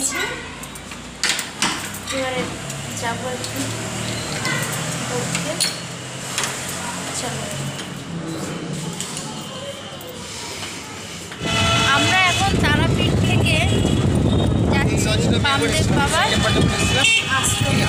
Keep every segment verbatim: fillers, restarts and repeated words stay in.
নিয়েছি, এবারে যাবো একটু পড়তে। চলো, আমরা এখন তারাপীঠ থেকে যাচ্ছি বামদেব বাবার আশ্রমে।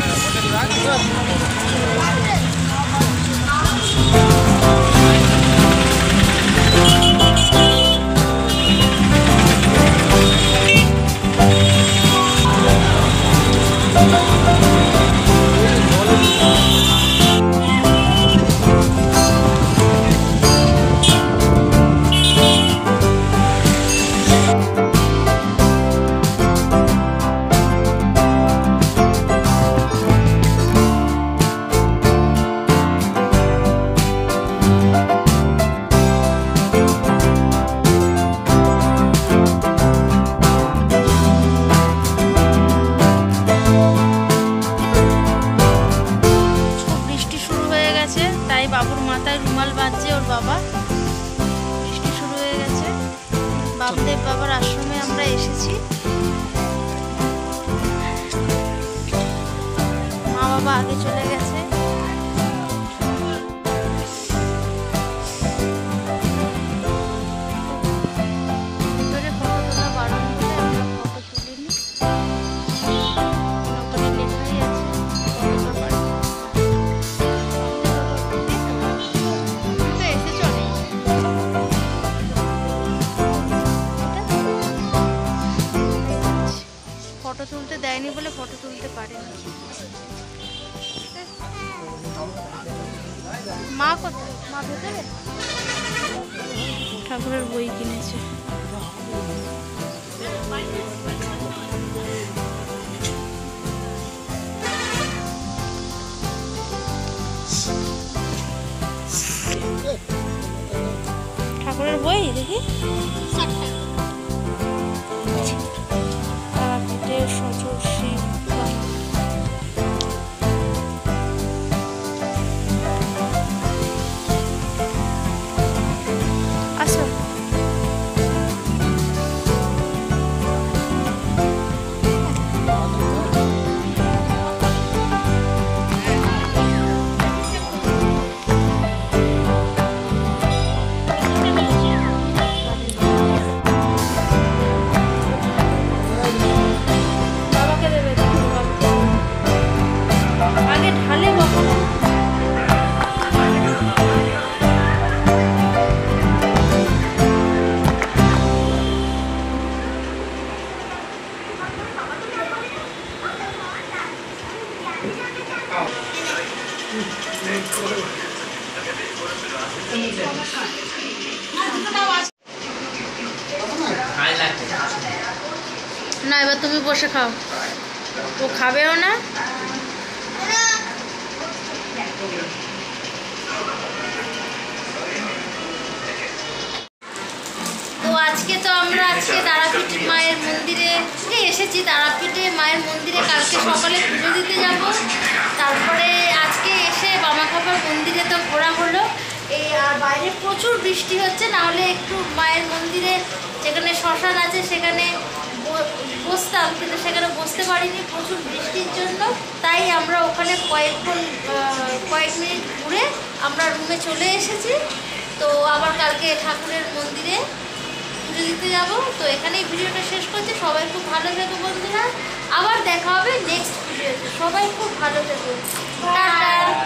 বাবুর মাথায় রুমাল বাঁধছে ওর বাবা। বৃষ্টি শুরু হয়ে গেছে। বামদেব বাবার আশ্রমে আমরা এসেছি। মা বাবা আগে চলে গেছে। ভিতরে ফটো তোলা বারণ বলে আমরা ফটো তুলিনি। ওখানে লেখাই আছে ফটো তুলতে দেয়নি বলে ফটো তুলতে পারেনি। মা কোথায়? মা ভেতরে ঠাকুরের বই কিনেছে। ঠাকুরের বই দেখি। সচল শিব আসো। না এবার তুমি বসে খাও। ও খাবেও না। তো আজকে তো আমরা আজকে তারাপীঠ মায়ের মন্দিরে এসেছি। তারাপীঠে মায়ের মন্দিরে কালকে সকালে পুজো দিতে যাব। তারপরে আজকে এসে বামাখাপার মন্দিরে তো ঘোরা হলো। এই আর বাইরে প্রচুর বৃষ্টি হচ্ছে, নাহলে একটু মায়ের মন্দিরে যেখানে শ্মশান আছে সেখানে বসতাম, কিন্তু সেখানে বসতে পারিনি প্রচুর বৃষ্টির জন্য। তাই আমরা ওখানে কয়েকক্ষণ কয়েক মিনিট ঘুরে আমরা রুমে চলে এসেছি। তো আবার কালকে ঠাকুরের মন্দিরে পুজো দিতে যাব। তো এখানেই ভিডিওটা শেষ করছি। সবাই খুব ভালো থেকো বন্ধুরা, আবার দেখা হবে নেক্সট ভিডিওতে। সবাই খুব ভালো থেকো, টাটা।